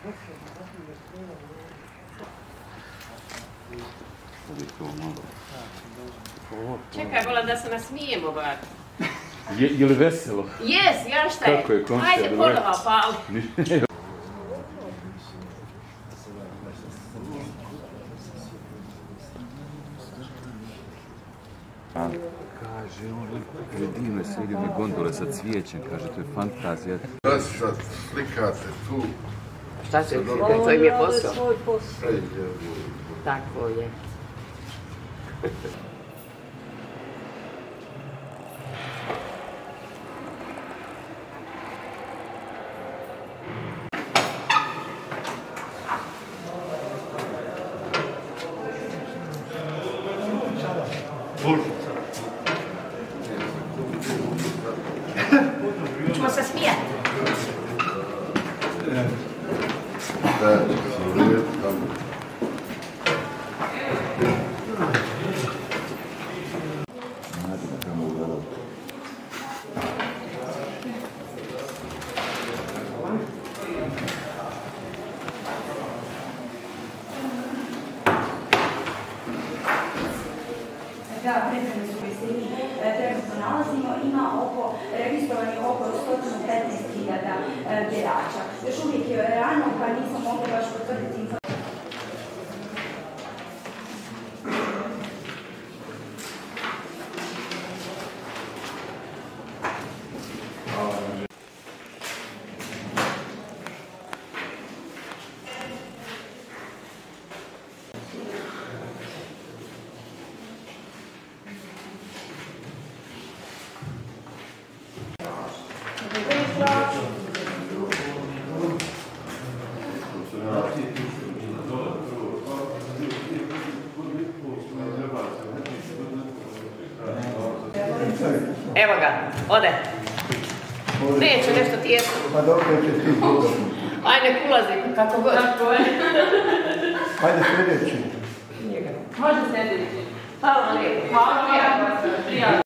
Čekaj, vola da se nasmijemo, bar. Je li veselo? Jes, ja šta je? Kako je, komšija? Ajde, ponovo pali. Kaže, on divno sjedi na gondole sa cvijećem, kaže, to je fantazija. Da se sad slikate tu. Šta će? To im je posao. Svoj posao. Tako je. Ćemo se smijati. Da, pripreme su koje se mi trenutno nalazimo, ima registrovanih oko 115.000 birača. Još uvijek je rano, pa nismo mogli baš potvrditi informaciju. Evo ga, ode. Neće nešto tijesno. Pa dobro će ti dobro. Ajde, nek ulazi, kako god. Ajde sljedeći. Može sljedeći. Hvala lijepo. Hvala lijepo.